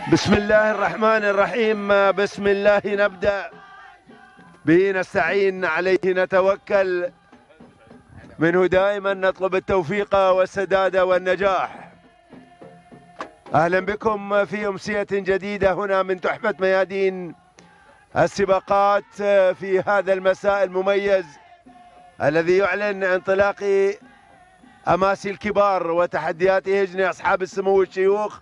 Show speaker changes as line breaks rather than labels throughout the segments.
بسم الله الرحمن الرحيم. بسم الله نبدأ، به نستعين، عليه نتوكل، منه دائما نطلب التوفيق والسداد والنجاح. أهلا بكم في أمسية جديدة هنا من تحفة ميادين السباقات في هذا المساء المميز الذي يعلن انطلاق أماسي الكبار وتحديات هجن أصحاب السمو والشيوخ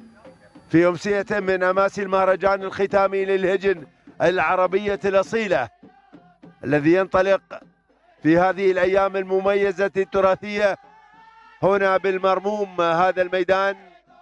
في أمسية من أماسي المهرجان الختامي للهجن العربية الأصيلة الذي ينطلق في هذه الأيام المميزة التراثية هنا بالمرموم، هذا الميدان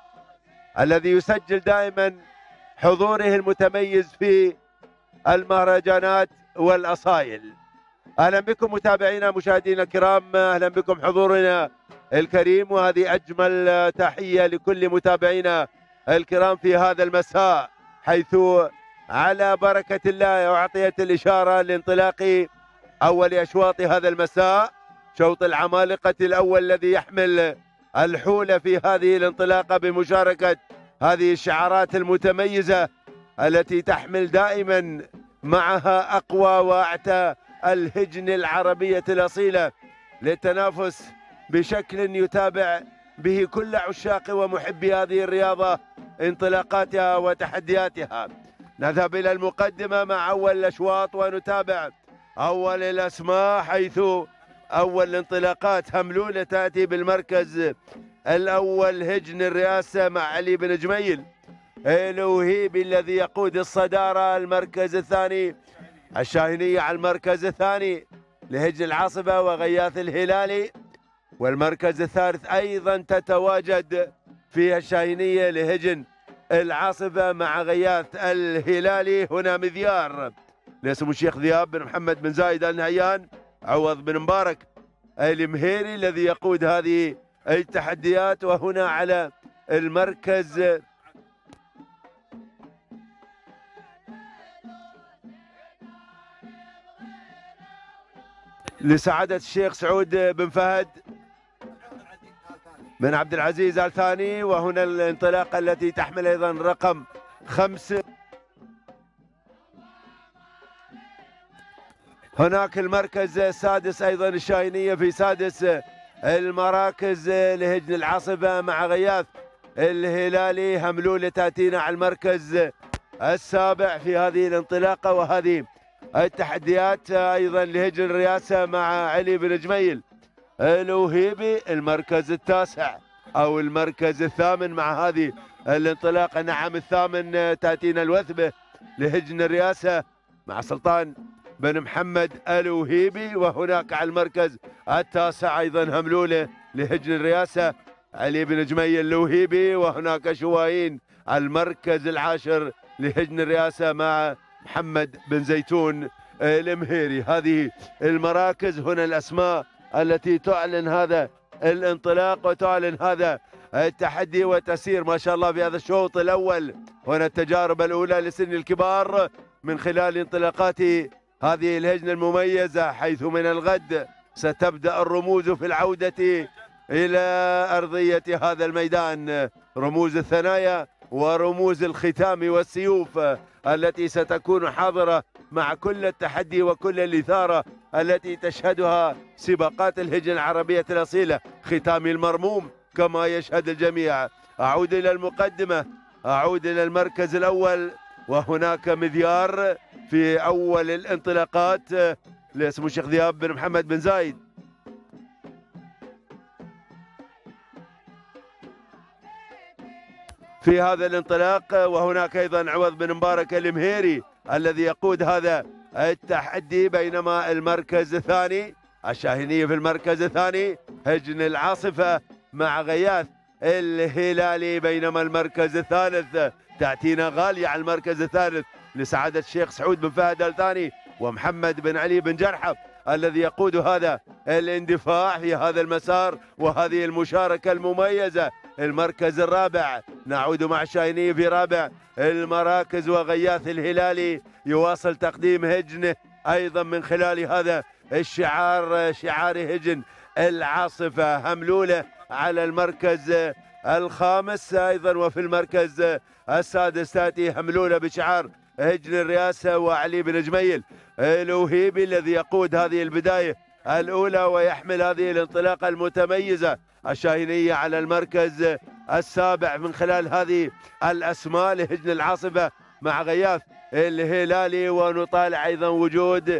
الذي يسجل دائما حضوره المتميز في المهرجانات والأصايل. أهلا بكم متابعينا مشاهدينا الكرام، أهلا بكم حضورنا الكريم، وهذه أجمل تحية لكل متابعينا الكرام في هذا المساء، حيث على بركة الله أعطيت الإشارة لانطلاق أول أشواط هذا المساء، شوط العمالقة الأول الذي يحمل الحول في هذه الانطلاقة بمشاركة هذه الشعارات المتميزة التي تحمل دائما معها أقوى وأعتى الهجن العربية الأصيلة للتنافس بشكل يتابع به كل عشاق ومحبي هذه الرياضة انطلاقاتها وتحدياتها. نذهب إلى المقدمة مع أول الأشواط ونتابع أول الأسماء، حيث أول الانطلاقات هملولة تأتي بالمركز الأول هجن الرئاسة مع علي بن جميل الوهيبي الذي يقود الصدارة. المركز الثاني الشاهينية على المركز الثاني لهجن العاصفة وغياث الهلالي، والمركز الثالث أيضا تتواجد في الشاهينية لهجن العاصفة مع غياث الهلالي. هنا مذيار لاسم الشيخ ذياب بن محمد بن زايد آل نهيان عوض بن مبارك المهيري الذي يقود هذه التحديات. وهنا على المركز لسعادة الشيخ سعود بن فهد بن عبد العزيز آل ثاني. وهنا الانطلاقة التي تحمل أيضا رقم 5. هناك المركز السادس أيضا الشاهينية في سادس المراكز لهجن العاصفة مع غياث الهلالي. هملولة تأتينا على المركز السابع في هذه الانطلاقة وهذه التحديات، أيضا لهجن الرئاسة مع علي بن جميل الوهيبي. المركز التاسع أو المركز الثامن مع هذه الانطلاقة، نعم الثامن، تأتينا الوثبة لهجن الرئاسة مع سلطان بن محمد الوهيبي. وهناك على المركز التاسع أيضا هملولة لهجن الرئاسة علي بن جميل الوهيبي. وهناك شواهين المركز العاشر لهجن الرئاسة مع محمد بن زيتون المهيري. هذه المراكز، هنا الأسماء التي تعلن هذا الانطلاق وتعلن هذا التحدي، وتسير ما شاء الله في هذا الشوط الأول. هنا التجارب الأولى لسن الكبار من خلال انطلاقات هذه الهجنة المميزة، حيث من الغد ستبدأ الرموز في العودة إلى أرضية هذا الميدان، رموز الثنايا ورموز الختام والسيوف التي ستكون حاضرة مع كل التحدي وكل الإثارة التي تشهدها سباقات الهجن العربية الأصيلة، ختام المرموم كما يشهد الجميع. أعود إلى المقدمة، أعود إلى المركز الأول، وهناك مذيار في أول الانطلاقات لاسم الشيخ ذياب بن محمد بن زايد. في هذا الانطلاق، وهناك أيضا عوض بن مبارك المهيري الذي يقود هذا التحدي. بينما المركز الثاني الشاهينية في المركز الثاني هجن العاصفة مع غياث الهلالي. بينما المركز الثالث تأتينا غالية على المركز الثالث لسعادة الشيخ سعود بن فهد آل ثاني ومحمد بن علي بن جرحف الذي يقود هذا الاندفاع في هذا المسار وهذه المشاركة المميزة. المركز الرابع نعود مع الشاهينية في رابع المراكز، وغياث الهلالي يواصل تقديم هجنه أيضا من خلال هذا الشعار، شعار هجن العاصفة. هملولة على المركز الخامس أيضا. وفي المركز السادس تأتي هملولة بشعار هجن الرئاسة وعلي بن جميل الوهيبي الذي يقود هذه البداية الأولى ويحمل هذه الانطلاقة المتميزة الشاهينية على المركز السابع من خلال هذه الأسماء لهجن العاصفة مع غياث الهلالي. ونطالع أيضا وجود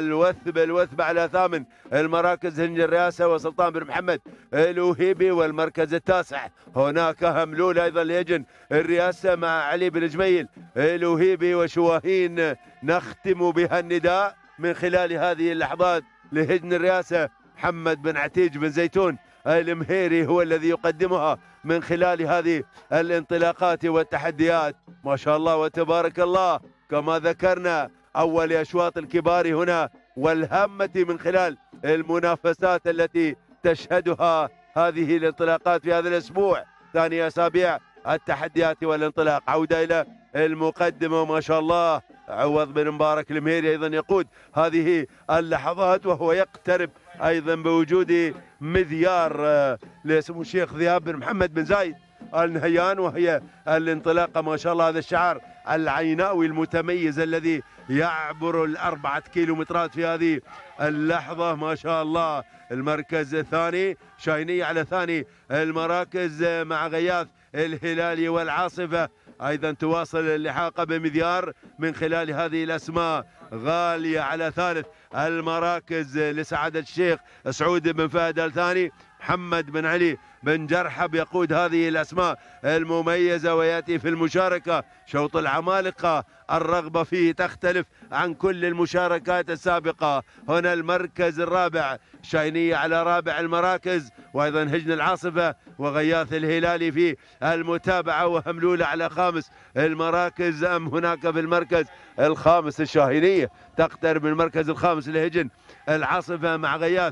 الوثب على ثامن المراكز هجن الرئاسة وسلطان بن محمد الوهيبي. والمركز التاسع هناك هملول أيضا لهجن الرئاسة مع علي بن جميل الوهيبي وشواهين. نختم بها النداء من خلال هذه اللحظات لهجن الرئاسة. محمد بن عتيج بن زيتون المهيري هو الذي يقدمها من خلال هذه الانطلاقات والتحديات. ما شاء الله وتبارك الله. كما ذكرنا أول أشواط الكبار هنا والهامة من خلال المنافسات التي تشهدها هذه الانطلاقات في هذا الأسبوع. ثاني أسابيع التحديات والانطلاق. عودة إلى المقدمة ما شاء الله. عوض بن مبارك المهيري أيضا يقود هذه اللحظات وهو يقترب أيضا بوجود مذيار لسمو الشيخ ذياب بن محمد بن زايد النهيان. وهي الانطلاقة ما شاء الله هذا الشعار العيناوي المتميز الذي يعبر ال4 كيلومترات في هذه اللحظة ما شاء الله. المركز الثاني شاهينية على ثاني المراكز مع غياث الهلالي والعاصفة. أيضا تواصل اللحاق بمذيار من خلال هذه الأسماء. غالية على ثالث المراكز لسعادة الشيخ سعود بن فهد الثاني. محمد بن علي بن جرحب يقود هذه الأسماء المميزة ويأتي في المشاركة. شوط العمالقة الرغبة فيه تختلف عن كل المشاركات السابقة. هنا المركز الرابع شاهينية على رابع المراكز وأيضا هجن العاصفة وغياث الهلالي في المتابعة وهملولة على خامس المراكز. أم هناك في المركز الخامس الشاهينية تقترب من المركز الخامس لهجن العاصفة مع غياث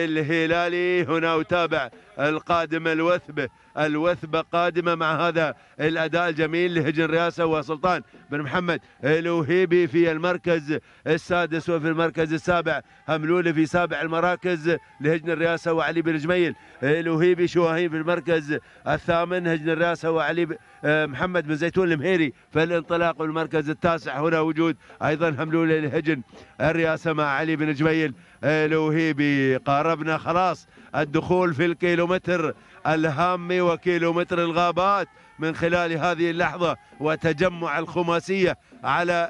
الهلالي. هنا أتابع القادمة الوثبة قادمة مع هذا الأداء الجميل لهجن الرئاسة وسلطان بن محمد الوهيبي في المركز السادس. وفي المركز السابع هملولة في سابع المراكز لهجن الرئاسة وعلي بن جميل الوهيبي. شواهين في المركز الثامن هجن الرئاسة وعلي محمد بن زيتون المهيري في الانطلاق. والمركز التاسع هنا وجود أيضا هملولة لهجن الرئاسة مع علي بن جميل الوهيبي. قاربنا خلاص الدخول في الكيلومتر الهامي وكيلومتر الغابات من خلال هذه اللحظة وتجمع الخماسية على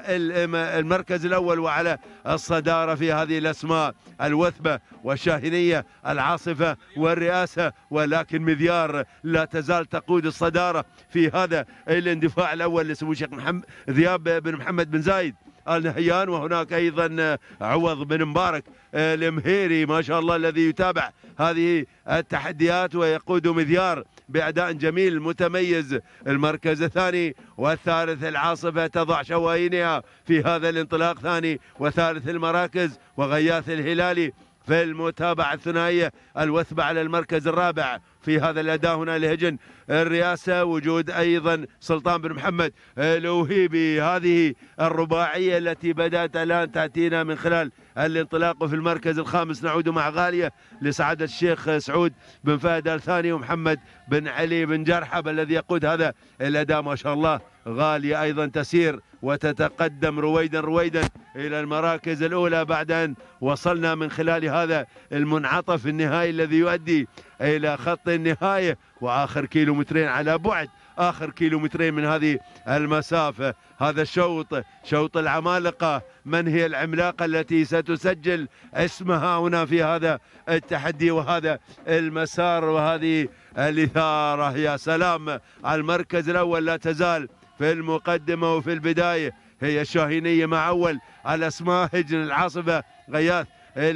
المركز الأول وعلى الصدارة في هذه الأسماء الوثبة والشاهينية العاصفة والرئاسة. ولكن مذيار لا تزال تقود الصدارة في هذا الاندفاع الأول لسمو الشيخ ذياب بن محمد بن زايد النهيان. وهناك أيضا عوض بن مبارك المهيري ما شاء الله الذي يتابع هذه التحديات ويقود مذيار بأداء جميل متميز. المركز الثاني والثالث العاصفة تضع شواهينها في هذا الانطلاق. ثاني وثالث المراكز وغياث الهلالي في المتابعة الثنائية. الوثبة على المركز الرابع في هذا الأداء هنا لهجن الرئاسة. وجود أيضا سلطان بن محمد الوهيبي. هذه الرباعية التي بدأت الآن تأتينا من خلال الانطلاق. في المركز الخامس نعود مع غالية لسعادة الشيخ سعود بن فهد الثاني ومحمد بن علي بن جرحب الذي يقود هذا الأداء ما شاء الله. غالية أيضا تسير وتتقدم رويدا إلى المراكز الأولى بعد أن وصلنا من خلال هذا المنعطف النهائي الذي يؤدي إلى خط النهاية. وآخر كيلومترين على بعد آخر كيلومترين من هذه المسافة. هذا الشوط شوط العمالقة. من هي العملاقة التي ستسجل اسمها هنا في هذا التحدي وهذا المسار وهذه الإثارة؟ يا سلام. المركز الأول لا تزال في المقدمة وفي البداية هي الشاهينية مع أول الأسماء هجن العاصفة غياث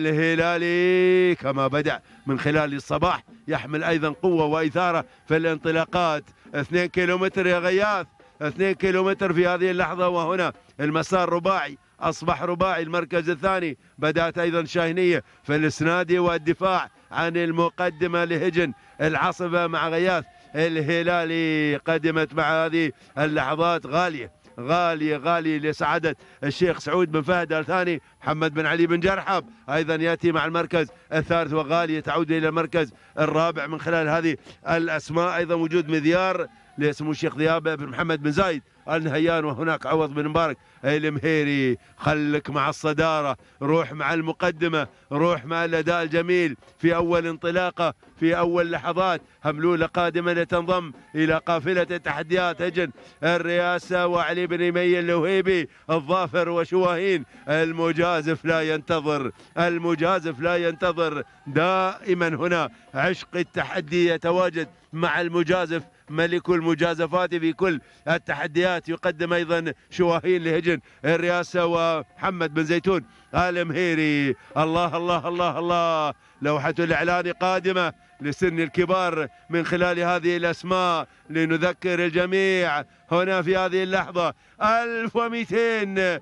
الهلالي. كما بدأ من خلال الصباح يحمل أيضا قوة وإثارة في الانطلاقات. 2 كيلومتر يا غياث 2 كيلومتر في هذه اللحظة. وهنا المسار رباعي أصبح رباعي. المركز الثاني بدأت أيضا شاهينية في الإسناد والدفاع عن المقدمة لهجن العاصفة مع غياث الهلالي. قدمت مع هذه اللحظات غالية غالية لسعادة الشيخ سعود بن فهد آل ثاني. محمد بن علي بن جرحب أيضا يأتي مع المركز الثالث، وغالية تعود إلى المركز الرابع من خلال هذه الأسماء. أيضا وجود مذيار لسمو الشيخ ذياب بن محمد بن زايد آل نهيان، وهناك عوض بن مبارك المهيري. خلك مع الصدارة، روح مع المقدمة، روح مع الأداء الجميل في أول انطلاقة، في أول لحظات. هملولة قادمة لتنضم إلى قافلة التحديات هجن الرئاسة، وعلي بن يمي اللوهيبي الظافر وشواهين. المجازف لا ينتظر، المجازف لا ينتظر، دائما هنا عشق التحدي يتواجد مع المجازف، ملك المجازفات في كل التحديات. يقدم أيضا شواهين لهجن الرئاسة ومحمد بن زيتون آل مهيري. الله الله الله الله، لوحة الإعلان قادمة لسن الكبار من خلال هذه الأسماء لنذكر الجميع هنا في هذه اللحظة. 1200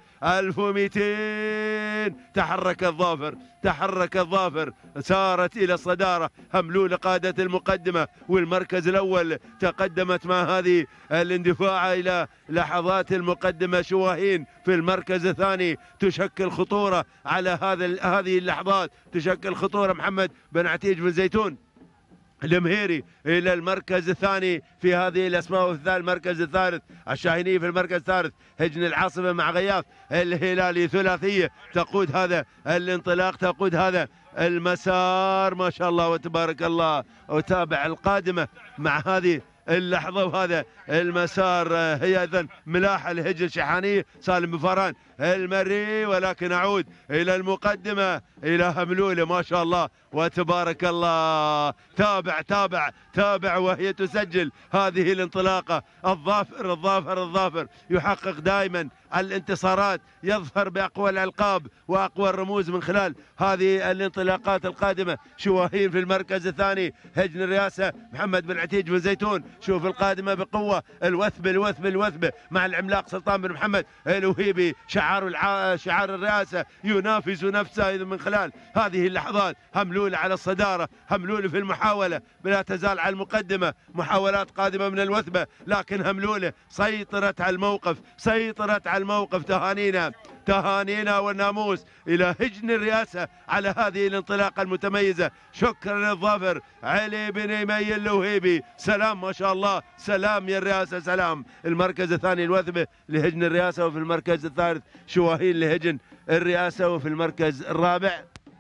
1200 تحرك الظافر، تحرك الظافر، سارت إلى الصدارة. هملول قادة المقدمة والمركز الأول، تقدمت مع هذه الاندفاع إلى لحظات المقدمة. شواهين في المركز الثاني تشكل خطورة على هذه اللحظات، تشكل خطورة. محمد بن عتيج بن زيتون المهيري الى المركز الثاني في هذه الاسماء، وفي المركز الثالث الشاهيني في المركز الثالث. هجن العاصمه مع غياث الهلالي، ثلاثيه تقود هذا الانطلاق، تقود هذا المسار. ما شاء الله وتبارك الله. وتابع القادمه مع هذه اللحظة وهذا المسار هي أيضا ملاحة لهجن شحانية سالم بن فران المري. ولكن أعود إلى المقدمة إلى هملولة، ما شاء الله وتبارك الله. تابع تابع تابع وهي تسجل هذه الانطلاقة. الظافر الظافر الظافر يحقق دائما الانتصارات، يظفر بأقوى الألقاب وأقوى الرموز من خلال هذه الانطلاقات القادمة. شواهين في المركز الثاني، هجن الرئاسة محمد بن عتيج بن زيتون. شوف القادمة بقوة، الوثبة الوثبة الوثبة مع العملاق سلطان بن محمد الوهيبي. شعار الرئاسة ينافس نفسه من خلال هذه اللحظات. هملولة على الصدارة، هملولة في المحاولة، لا تزال على المقدمة. محاولات قادمة من الوثبة، لكن هملولة سيطرت على الموقف، سيطرت على الموقف. تهانينا تهانينا والناموس إلى هجن الرئاسة على هذه الانطلاقة المتميزة. شكرا للظافر علي بن يمي اللوهيبي. سلام ما شاء الله، سلام يا الرئاسة، سلام. المركز الثاني الوثبة لهجن الرئاسة، وفي المركز الثالث شواهين لهجن الرئاسة، وفي المركز الرابع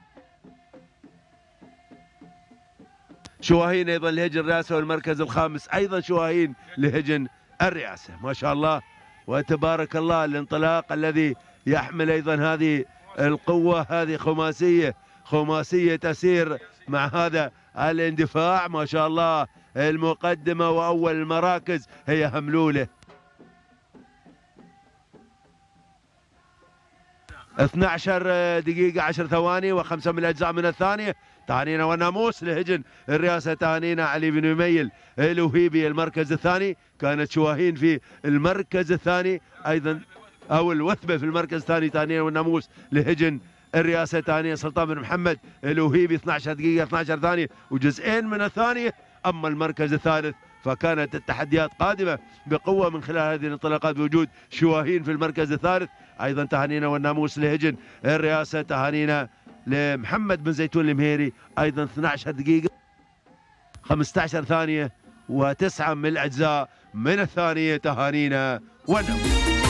شواهين أيضا لهجن الرئاسة، والمركز الخامس أيضا شواهين لهجن الرئاسة. ما شاء الله وتبارك الله. الانطلاق الذي يحمل أيضا هذه القوة، هذه خماسية، خماسية تسير مع هذا الاندفاع. ما شاء الله. المقدمة وأول المراكز هي هملولة. 12 دقيقة 10 ثواني و5 من الأجزاء من الثانية. تهانينا والناموس لهجن الرئاسة. تهانينا علي بن يميل الوهيبي المركز الثاني. كانت شواهين في المركز الثاني أيضا، أو الوثبة في المركز الثاني. تهانينا والناموس لهجن الرئاسة. تهانينا سلطان بن محمد الوهيبي 12 دقيقة 12 ثانية وجزئين من الثانية. أما المركز الثالث فكانت التحديات قادمة بقوة من خلال هذه الانطلاقات بوجود شواهين في المركز الثالث. أيضا تهانينا والناموس لهجن الرئاسة. تهانينا لمحمد بن زيتون المهيري أيضا 12 دقيقة 15 ثانية و9 من الأجزاء من الثانية. تهانينا والناموس.